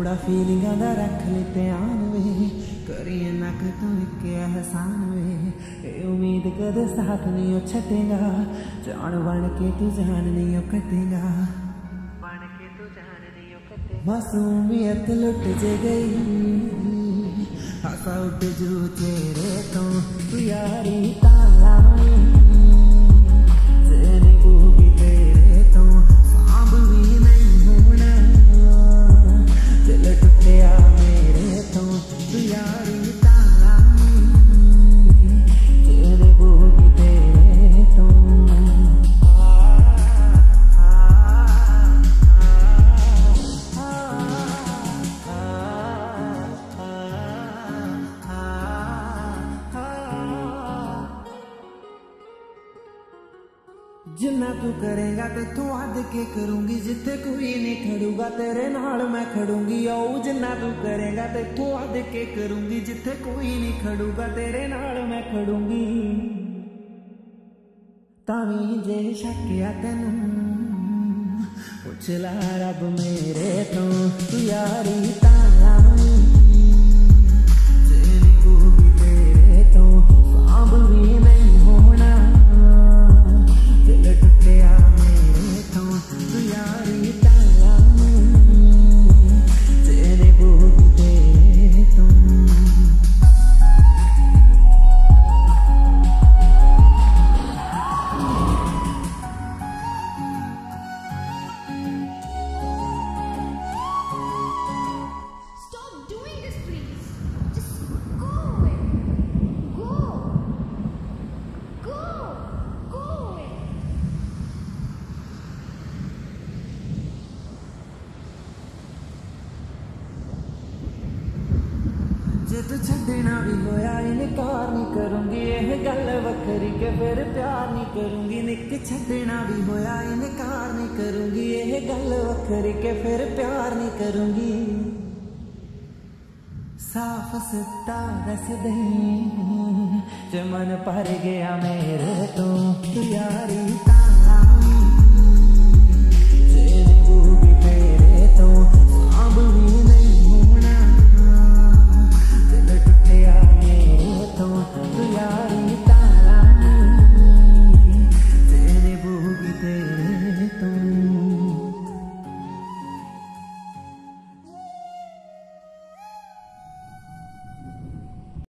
थोड़ा फीलिंगां दा रख ले ध्यान वे, करिए नक तू एक एहसान वे। ए उम्मीद कदे साथ नहीं छटेगा, जान बन के तू जान नहीं कटेगा, बन के तू जान नहीं कटेगा। मासूमियत लुट जे गई, हसा उठ जू चेहरे तो तू यारी ताला जिन्ना तू करेगा ते तू हद के करूंगी, जिथे कोई नहीं खड़ूगा तेरे नाल मैं खड़ूंगी। ओ जिन्ना तू करेगा ते तू हद के करूंगी, जिथे कोई नहीं खड़ूगा तेरे नाल मैं खड़ूंगी। तावी जे शक्या तेनू पुछ ला रब मेरे तो, तू यारी ताला जे तू छड़ना भी होया इनकार नहीं करूंगी, यह गल वखरी के फिर प्यार नहीं करूंगी। निक छड़ना भी होया इनकार नहीं करूंगी, यह गल वखरी के फिर प्यार नहीं करूंगी। साफ सिद्धा दस दे जे मन भर गया मेरे तो, तू यारी